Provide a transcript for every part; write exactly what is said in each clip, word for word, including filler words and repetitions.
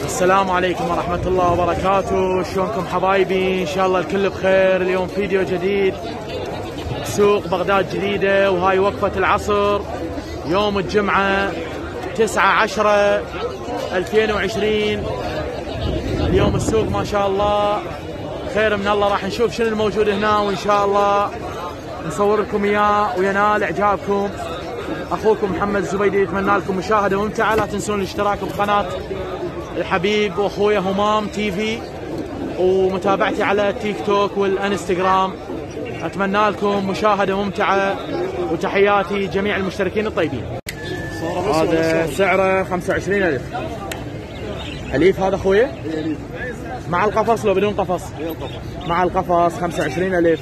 السلام عليكم ورحمة الله وبركاته. شلونكم حبايبي؟ إن شاء الله الكل بخير. اليوم فيديو جديد سوق بغداد جديدة، وهاي وقفة العصر يوم الجمعة تسعة عشرة ألفين وعشرين. اليوم السوق ما شاء الله خير من الله. راح نشوف شنو الموجود هنا وإن شاء الله نصور لكم إياه وينال إعجابكم. أخوكم محمد الزبيدي يتمنى لكم مشاهدة ممتعة. لا تنسون الاشتراك بقناة الحبيب واخويا همام تي في ومتابعتي على التيك توك والانستغرام. اتمنى لكم مشاهده ممتعه وتحياتي جميع المشتركين الطيبين. هذا سعره خمسة وعشرين ألف. اليف هذا اخويا؟ مع القفص لو بدون قفص؟ مع القفص خمسة وعشرين ألف.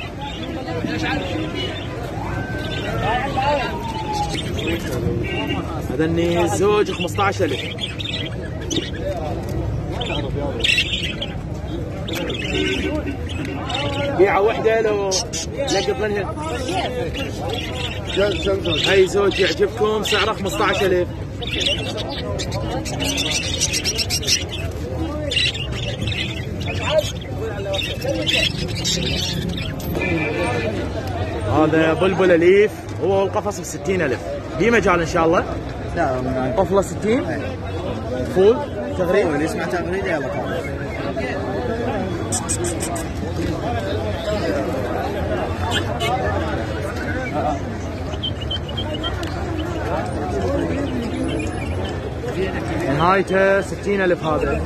هذا الزوج خمسة عشر ألف. بيعة وحدة لو لقط منها. هاي زوج يعجبكم سعره خمسة عشر ألف. هذا بلبل اليف هو القفص ب ستين ألف. دي مجال ان شاء الله. لا طفله ستين فول تغريد. اللي يسمع تغريد يلا نهايته ستين ألف. هذا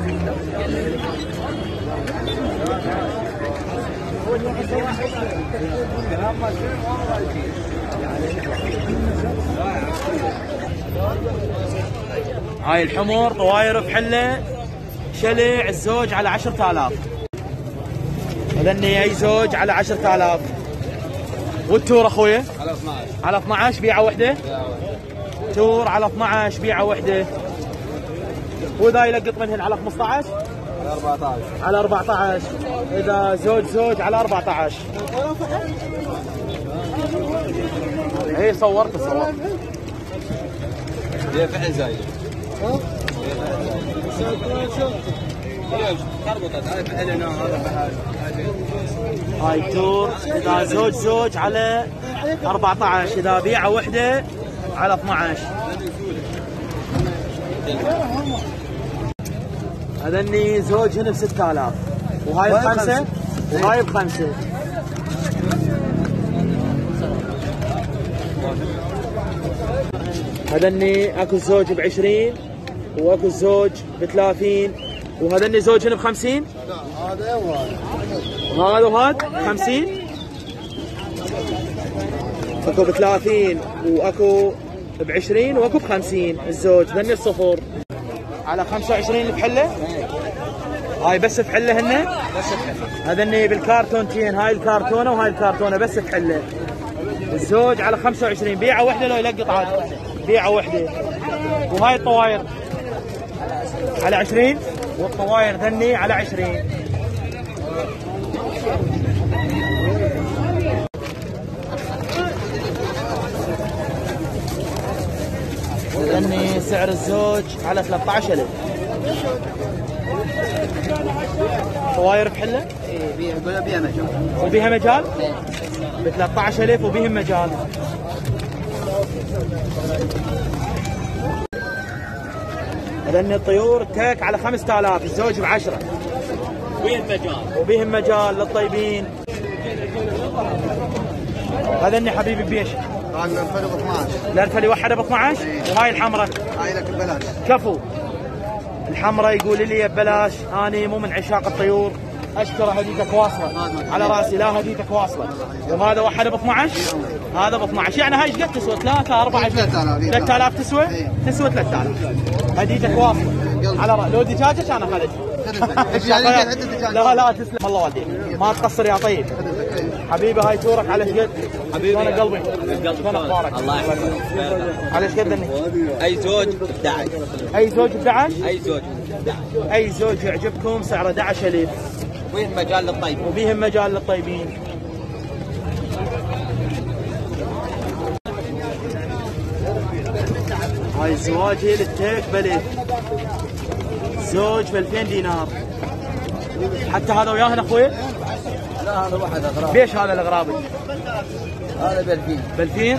هاي الحمر طواير في حله شلع الزوج على عشرة آلاف. هذني اي زوج على عشرة آلاف. والتور اخويا على اثنعش. على اثنعش بيعه وحده. تور على اثنعش بيعه وحده. واذا يلقط منهن على خمسطعش على أربعطعش. على أربعطعش. اذا زوج زوج على أربعطعش. اي صورت صورت. هي فعل زايد. ها؟ تربطت هاي فعل هنا هذا فعل. هاي تور اذا زوج زوج على أربعطعش. اذا بيعه وحده على اثنعش. هذني زوج هنا ب ستة آلاف. وهاي بخمسة وهاي بخمسة. هذني اكو زوج بعشرين واكو زوج بثلاثين. وهذني زوج هنا بخمسين. لا هذا وهذا. هذا وهذا خمسين. اكو بثلاثين واكو بعشرين واكو بخمسين الزوج. ذني الصفر على خمسة وعشرين بحله. هاي بس بحله هن. بس بحله. هذني بالكارتونتين. هاي الكرتونه وهاي الكرتونه بس بحله. الزوج على خمسة وعشرين. بيعه وحده لو يلقط عاد بيعه وحده. وهاي الطواير على عشرين. والطواير ذني على عشرين. ذني سعر الزوج على ثلاثة عشر ألف. طواير بحله؟ اي يقول بيها مجال. وبيها مجال؟ ب ثلاثة عشر ألف وبيهم مجال. هذني الطيور تك على خمسة آلاف. الزوج بعشرة. وبيهم مجال. وبيهم مجال للطيبين. هذني حبيبي بيش. هذا الفرق ب اثنعش. الارفلي وحده ب اثنعش. وهاي الحمراء هاي لك ببلاش. كفو. الحمراء يقول لي ببلاش. اني مو من عشاق الطيور. اشكره هديتك واصله على راسي. لا هديتك واصله. وهذا وحده ب اثنعش. هذا ب اثنعش. يعني هاي ايش قد تسوى؟ ثلاثة أربعة ثلاثة آلاف تسوى؟ تسوى ثلاثة آلاف. هديتك واصله على راسي. لو دجاجه كان اخذت. لا لا تسلم الله والديك. ما تقصر يا طيب. حبيبي هاي تورك على ايش قد؟ حبيبي انا قلبي. شلون اخبارك؟ الله يحفظك. على ايش قد؟ اي زوج احد عشر. اي زوج ب احد عشر. اي زوج احد عشر. اي زوج يعجبكم سعره أحد عشر ألف. وين مجال للطيب. وبيهم مجال للطيبين. هاي الزواجي للتيك بلد. الزوج ب ألفين دينار. حتى هذا وياه هنا اخوي؟ لا هذا واحد اغراب. ليش هذا الاغرابي؟ هذا ب ألفين. ب ألفين.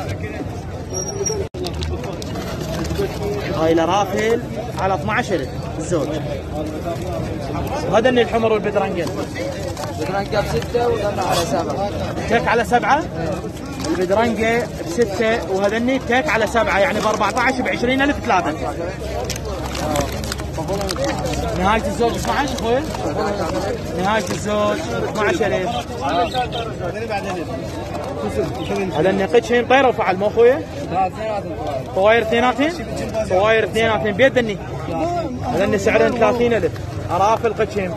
هاي لرافل على اثنعش ألف الزوج. وهذا الحمر والبدرنجة. البدرنجة بستة وهذا على سبعة. تك على سبعة. البدرنجة بستة وهذني تك على سبعة، يعني ب أربعطعش ب عشرين ألف ثلاثة. نهاية الزوج اثنعش اخوي؟ نهاية الزوج اثنعش ألف. هذا النقيتشين طيرة وفعل مو اخويا؟ طواير اثنيناتين؟ طواير اثنيناتين بيد الني. هذا سعرهن ثلاثين ألف. أرافل قتشين.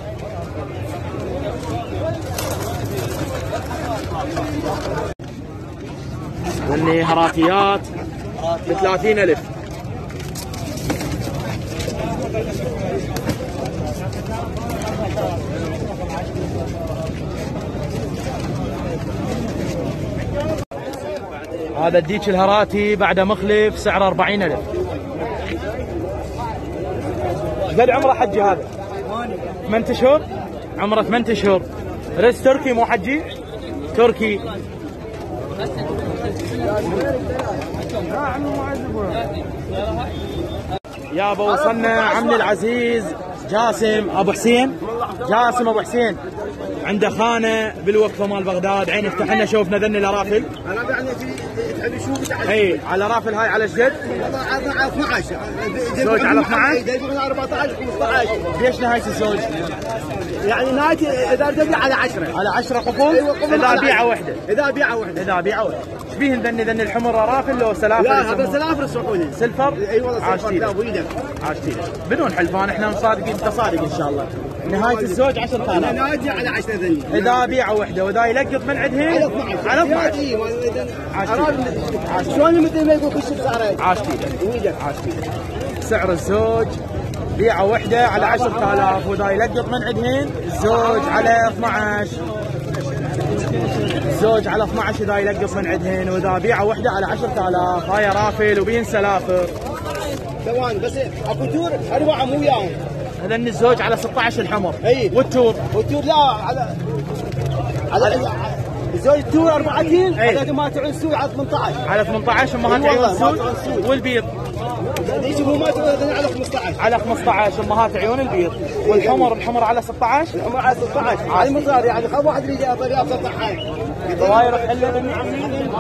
هذني هراتيات ب ثلاثين ألف. هذا الديك الهراتي بعد مخلف سعره أربعين ألف. قد عمره حجي هذا؟ ثمانية اشهر؟ عمره ثمانية اشهر. رز تركي مو حجي؟ تركي. يابا وصلنا عمي العزيز جاسم ابو حسين. جاسم ابو حسين عنده خانه بالوقفه مال بغداد. عين افتح لنا شوفنا ذني الارافل. انا يعني تحب تشوف تعال. اي على رافل هاي على شقد؟ على اثنعش. زوج على اثنعش؟ يبيعون أربعطعش خمسطعش. ليش نهايه الزوج؟ يعني نهايتي اذا تبيع على عشرة. على عشرة قفل؟ أيوة اذا بيعه وحده. اذا بيعه وحده. اذا بيعه وحده. ايش بيهن ذني ذني الحمر رافل لو سلافر؟ لا هذا سلافر سعودي. سلفر؟ اي والله سلفر. عاشتي لا ويدك. عاشتي بدون حلفان. احنا مصادقين انت صادق ان شاء الله. نهايه الزوج عشرة آلاف. نهايتي على عشرة ذني. اذا بيعه وحده واذا يلقط من عندهم على اثنعش. على اثنعش. عاشتي. شلون مثل ما يقول كل شيء بسعره. عاشتي ويدك. عاشتي. سعر الزوج بيعه وحده على عشرة آلاف واذا يلقط من عندهم الزوج على اثنعش. الزوج على اثنعش اذا يلقط من عندهن، واذا بيعه وحده على عشرة آلاف. هاي رافل وبين سلافر. ثواني بس اكو تور اربعه مو وياهم. هذا الزوج على ستة عشر الحمر. اي والتور والتور لا على على الزوج التور أربعة جيل. هذا ما تعون السوق على ثمانية عشر. على ثمانية عشر امهات عيون السود. والبيض ليش هو ما تعون على خمسة عشر. على خمسة عشر امهات عيون البيض. والحمر الحمر على ستة عشر. الحمر على ستة عشر. على المصدر يعني خذ واحد يجي طريقه ستة عشر. طواير حله بني عمي.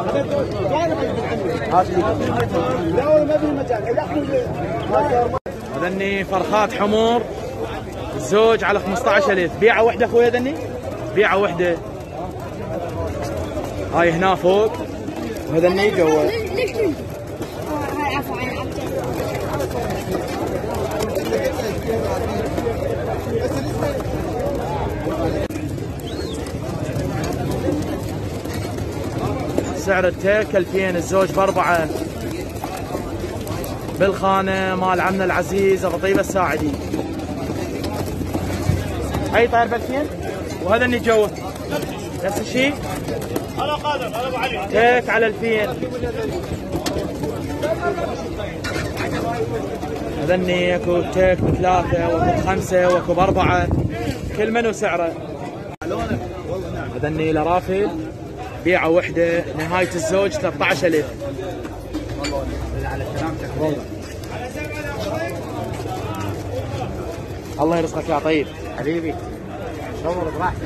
لا والله ما في مجال. هذني فرخات حمر الزوج على خمسة عشر ألف. بيعه وحده اخوي. هذني بيعه وحده. هاي هنا فوق وهذني جوا. سعر التيك ألفين. الزوج بأربعة بالخانة مال عمنا العزيز أبو طيبة الساعدي. هاي طاير بألفين. وهذا اللي جوا نفس الشيء. هلا قادر. هلا ابو علي. تيك على ألفين. هذني اكو تيك بثلاثة واكو بخمسة واكو بأربعة. كل منو سعره. هذني لرافل بيعة وحدة. نهاية الزوج ثلاثة عشر ألف. الله يرزقك يا طيب حبيبي. شور براحتك.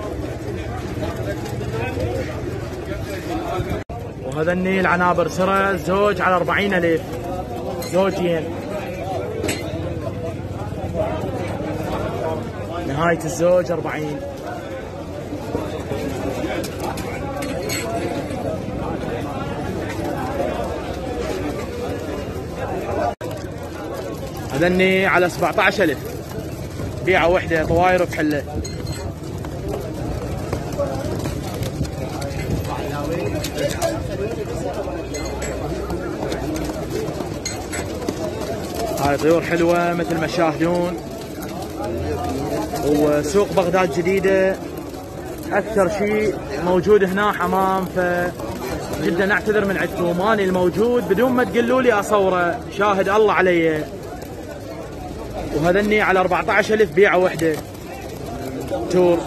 وهذا النيل عنابر سرة زوج على أربعين ألف. زوجين. نهاية الزوج أربعين. هذني على سبعة عشر ألف. بيعة وحدة طواير بحلة. هاي طيور حلوة مثل ما تشاهدون. وسوق بغداد جديدة أكثر شيء موجود هنا حمام، فجدا نعتذر من عندكم. أني الموجود بدون ما تقولوا لي أصوره، شاهد الله علي. وهذني على أربعة عشر ألف بيعة وحدة تور.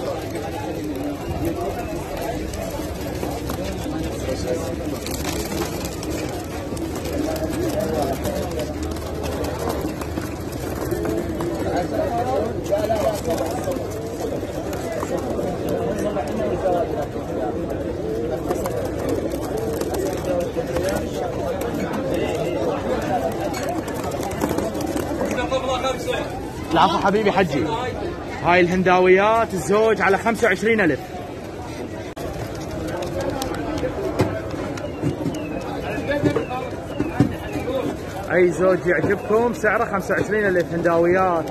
العفو حبيبي حجي. هاي الهنداويات الزوج على خمسة وعشرين ألف. اي زوج يعجبكم سعره خمسة وعشرين ألف هنداويات.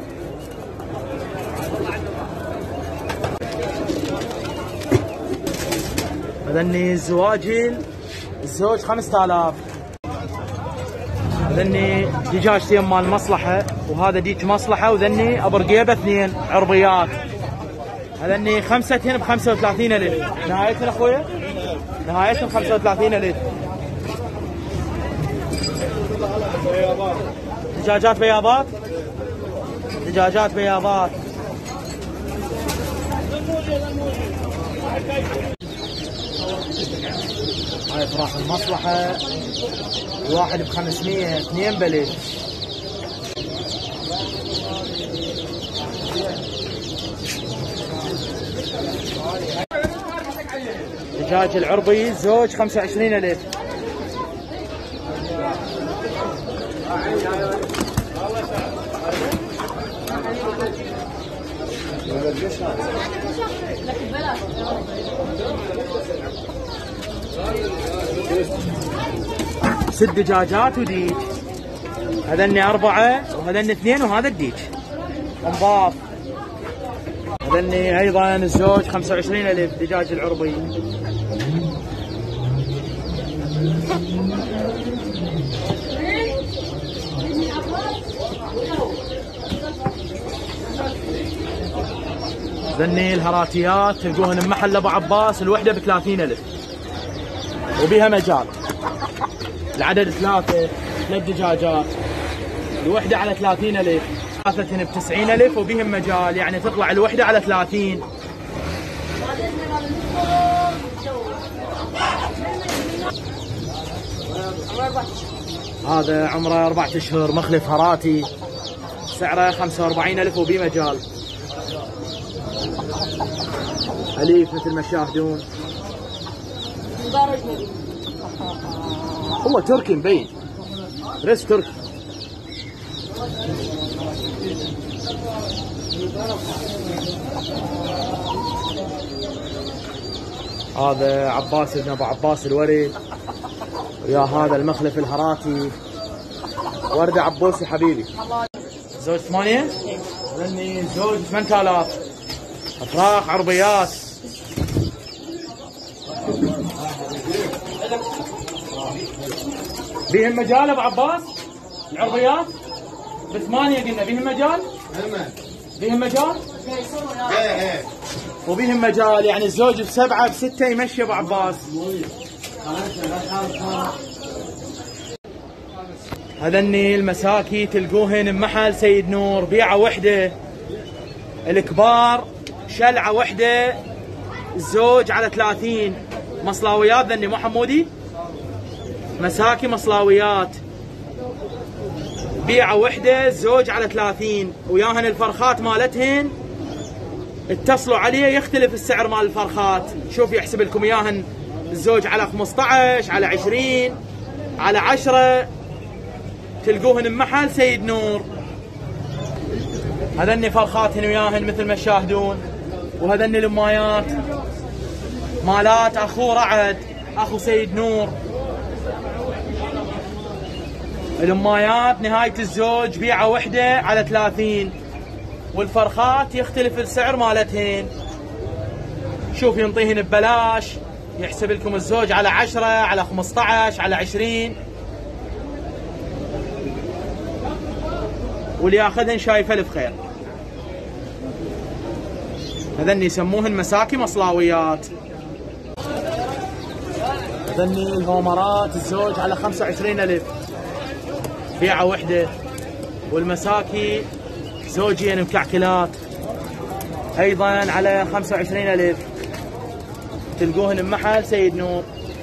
هذني الزواجل الزوج خمسة آلاف. هذني دجاجتين مال مصلحة، وهذا ديك مصلحة، وذني أبرقيبة اثنين عربيات. هذني خمستين بخمسة وثلاثين ألف. نهايتهم أخويا؟ نهايتهم خمسة وثلاثين ألف. دجاجات بياضات؟ دجاجات بياضات. هاي فراخ المصلحة واحد بخمسمية، اثنين بلد. دجاج العربي الزوج خمسة وعشرين ألف. ست دجاجات وديك. هذني أربعة وهذني اثنين وهذا الديك انضاف. هذني أيضا الزوج خمسة وعشرين ألف دجاج العربي. هذني الهراتيات تلقوهن بمحل أبو عباس الوحدة بثلاثين ألف وبها مجال. العدد ثلاثة، ثلاث دجاجات، الوحدة على ثلاثين ألف، ثلاثة بتسعين ألف وبهم مجال، يعني تطلع الوحدة على ثلاثين. هذا عمره أربعة أشهر مخلف هراتي، سعره خمسة وأربعين ألف وبه مجال. أليف مثل ما تشاهدون. هو تركي مبين، ريس تركي. هذا عباس ابن ابو عباس الورد، ويا هذا المخلف الهراتي. وردة عبوسي حبيبي. زوج ثمانية؟ لاني زوج ثمانية آلاف. افراخ عربيات. بهم مجال ابو عباس؟ العربيات؟ بثمانية قلنا بهم مجال؟ بهم مجال؟ ايه ايه وبهم مجال، يعني الزوج بسبعة بستة يمشي ابو عباس. هذني المساكي تلقوهن بمحل سيد نور بيعة وحدة. الكبار شلعة وحدة الزوج على ثلاثين. مصلاويات ذني مو حمودي؟ مساكي مصلاويات بيعة وحدة الزوج على ثلاثين، وياهن الفرخات مالتهن اتصلوا عليه يختلف السعر مال الفرخات. شوف يحسب لكم اياهن الزوج على خمسة عشر، على عشرين، على عشرة، تلقوهن بمحل سيد نور. هذني فرخاتهن وياهن مثل ما تشاهدون. وهذني الامايات مالات اخو رعد اخو سيد نور. الامايات نهاية الزوج بيعة وحدة على ثلاثين، والفرخات يختلف السعر مالتهن. شوف ينطيهن ببلاش، يحسب لكم الزوج على عشرة، على خمسة عشر، على عشرين، واللي ياخذهن شايفه الف خير. هذني يسموهن مساكي مصلاويات. هذني الهومرات الزوج على خمسة وعشرين ألف بيعة وحدة، والمساكي زوجين مكعكلات ايضا على خمسة وعشرين ألف، تلقوهن بمحل سيد نور.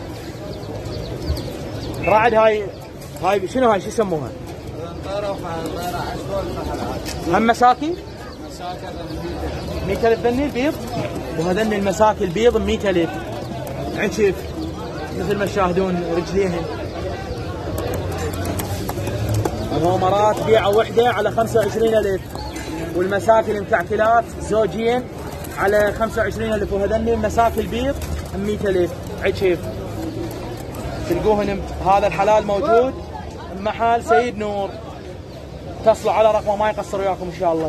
رعد هاي هاي شنو هاي شو يسموها؟ هم مساكي؟ مئة ألف ذني البيض، وهذن المساكي البيض ب مئة ألف عشف مثل ما تشاهدون رجليهن. الرومرات بيعة وحدة على خمسة وعشرين ألف، والمساكي المكعكلات زوجين على خمسة وعشرين ألف، وهذن المساكي البيض ب مئة ألف عشف. تلقوهن هذا الحلال موجود بمحل سيد نور. اتصلوا على رقمه ما يقصر وياكم ان شاء الله.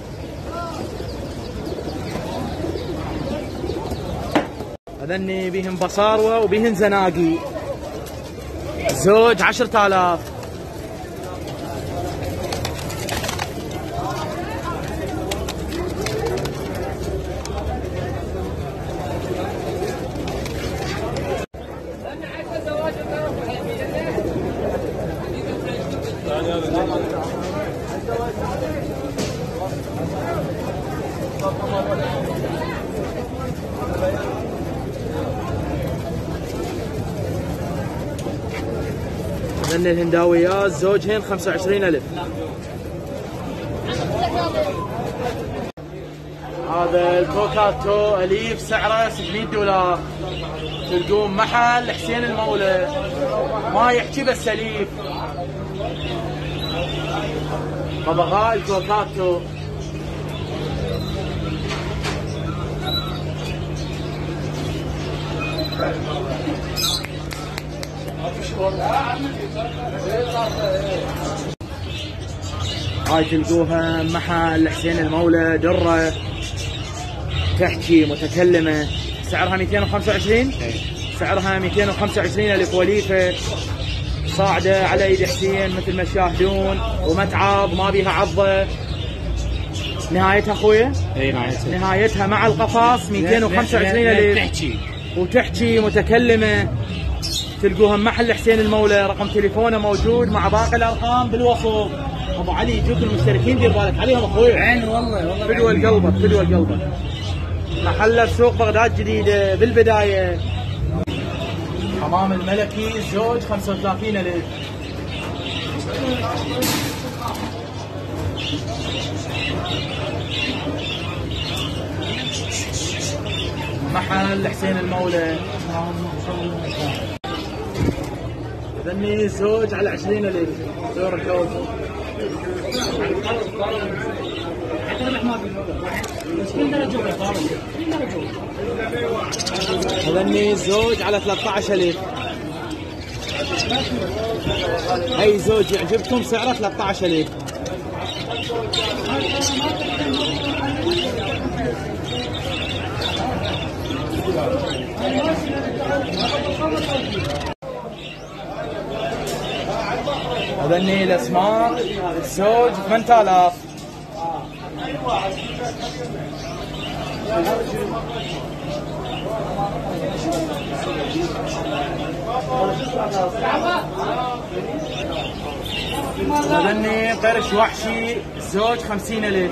هذني بيهن بصاروه وبيهن زناقي، زوج عشرة آلاف. هذن الهنداويات زوجهن خمسة وعشرين ألف. هذا الكوكاتو أليف سعره ستمئة دولار، تلقون محل حسين المولى، ما يحكي بس أليف. طبقاء الكوكاتو هاي تلقوها محل حسين المولى، درة تحكي متكلمة، سعرها مئتين وخمسة وعشرين، سعرها مئتين وخمسة وعشرين ألف، وليفة صاعدة على ايد حسين مثل ما تشاهدون، ومتعض ما بيها عضة. نهايتها اخويا؟ اي نهايتها نهايتها مع القفاص مئتين وخمسة وعشرين ألف، تحكي وتحكي متكلمة. تلقوها محل حسين المولى، رقم تليفونه موجود مع باقي الارقام بالوصف. ابو علي يجوك المشتركين دير بالك عليهم اخوي. عين والله والله فدوى قلبك فدوى قلبك. محله بسوق بغداد جديده بالبدايه. حمام الملكي زوج خمسة وثلاثين ألف. محل حسين المولى. ذني زوج على عشرين ألف. دور الكوز. ذني زوج على ثلاثة عشر ألف. اي زوج يعجبكم سعره ثلاثة عشر ألف. هذني الاسماك الزوج ثمانية آلاف. هذني قرش وحشي زوج خمسين ألف.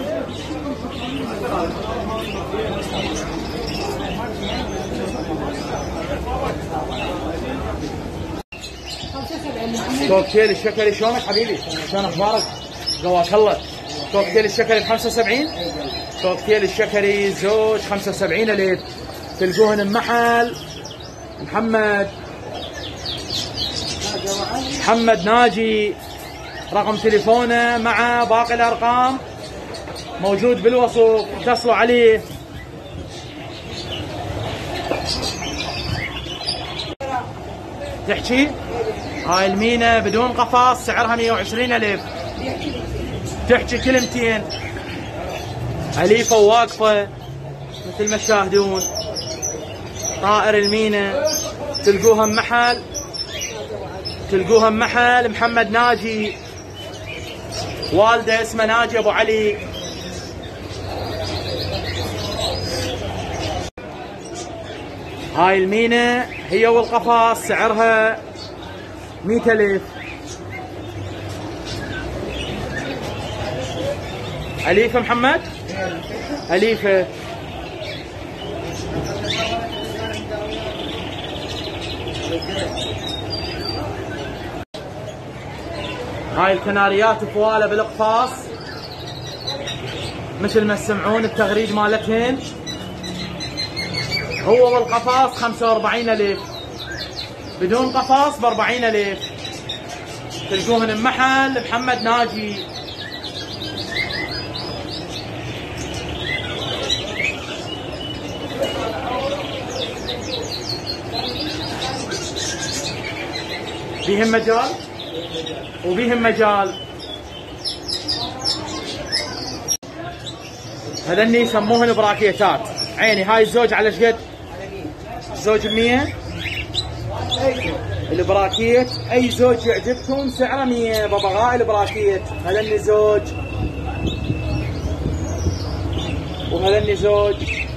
كوكتيل الشكري شلونك حبيبي؟ شلون اخبارك؟ قواك الله. كوكتيل الشكري ب خمسة وسبعين. كوكتيل الشكري زوج خمسة وسبعين ألف. تلقوهن بمحل محمد محمد ناجي، رقم تليفونه مع باقي الارقام موجود بالوصف، اتصلوا عليه. تحكي هاي المينا بدون قفاص سعرها مئة وعشرين ألف. تحكي كلمتين، أليفة وواقفة مثل ما تشاهدون. طائر المينا تلقوها بمحل تلقوها بمحل محمد ناجي، والده اسمه ناجي ابو علي. هاي المينا هي والقفاص سعرها مئة ألف. أليفة محمد؟ أليفة. هاي الكناريات فواله بالاقفاص مثل ما تسمعون التغريد مالتهن. هو بالقفاص خمسة وأربعين ألف، بدون قفاص ب أربعين ألف. تلقوهن بمحل محمد ناجي. بيهم مجال وبيهم مجال. هذني يسموهن براكيتات. عيني هاي الزوج على شقد؟ الزوج بمية. البراكيت اي زوج يعجبكم سعره مية. ببغاء البراكيت. هذني زوج وهذني زوج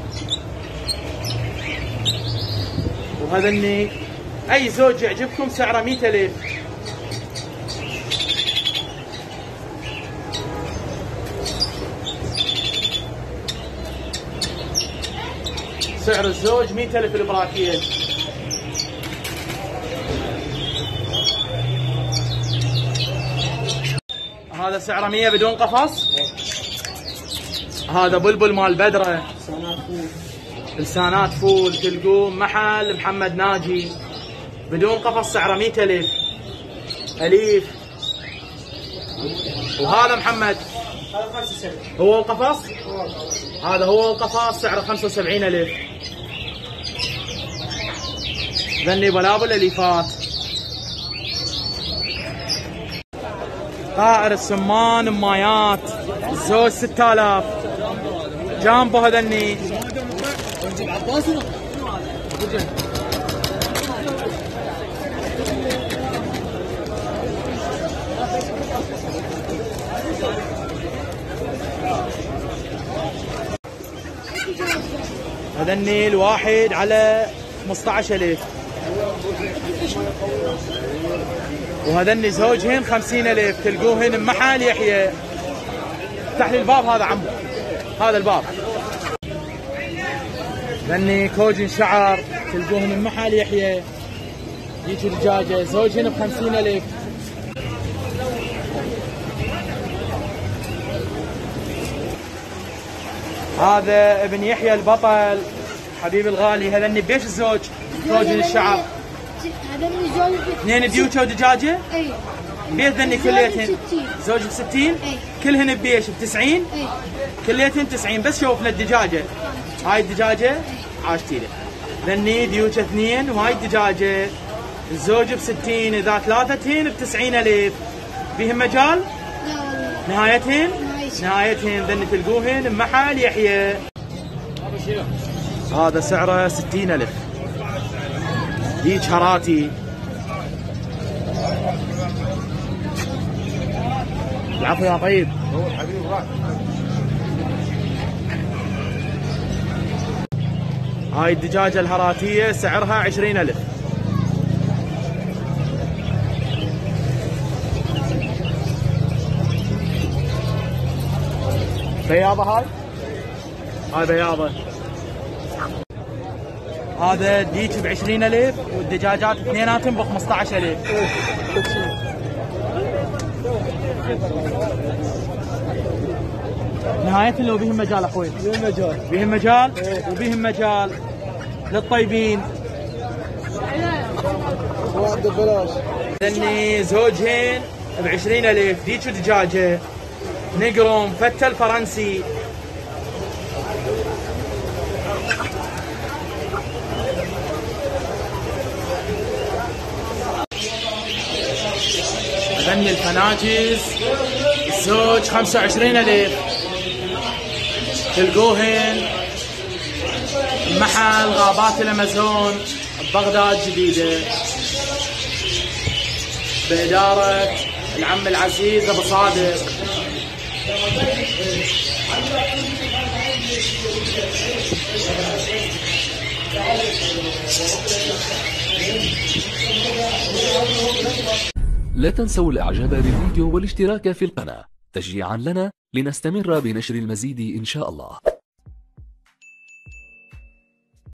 وهذني اي زوج يعجبكم سعره مية ألف. سعر الزوج مية ألف البراكيت. هذا سعره مية بدون قفص. هذا بلبل مال بدره. لسانات فول. تلقوه محل محمد ناجي بدون قفص سعره مية ألف. أليف. وهذا محمد هو القفص. هذا هو القفص سعره خمسة وسبعين ألف. ذني بلابل اليفات. طائر السمان مايات الزوج ستة آلاف. جامبو هذني. هذني الواحد على خمسة عشر ألف. وهذني زوجهن خمسين ألف. تلقوهن بمحل يحيى. افتح لي الباب هذا عمو. هذا الباب. ذني كوجن شعر. تلقوهن بمحل يحيى. يجي دجاجه زوجهن بخمسين ألف. هذا ابن يحيى البطل حبيبي الغالي. هذني بيش الزوج كوجن الشعر. هذني زوج اثنين ديوكه ودجاجه؟ اي. بيش ذني كليتهن؟ زوج ب ستين؟ اي. كلهن ببيش ب تسعين؟ اي. كليتهن تسعين. بس شوفنا الدجاجه. هاي الدجاجه عاشتي له. ذني ديوكه اثنين وهاي الدجاجه. الزوج ب ستين. اذا ثلاثتين ب تسعين ألف. بيهم مجال؟ لا والله. نهايتهن؟ نهايتهن. ذني تلقوهن بمحل يحيى. هذا سعره ستين ألف. ديج هراتي. العفو يا طيب. هاي الدجاجة الهراتية سعرها عشرين ألف. بياضة هاي؟ هاي بياضة. هذا ديك ب عشرين ألف والدجاجات اثنيناتهم ب خمسة عشر ألف. نهاية لو بهم مجال اخوي. بهم مجال. بهم مجال وبهم مجال للطيبين. واحد ببلاش. ذني زوجهن ب عشرين ألف. ديك دجاجة نقرم فتل فرنسي. ذني الفناجز الزوج خمسة وعشرين ألف. تلقوهن محل غابات الأمازون ببغداد جديدة بإدارة العم العزيز أبو صادق. لا تنسوا الاعجاب بالفيديو والاشتراك في القناة. تشجيعا لنا لنستمر بنشر المزيد إن شاء الله.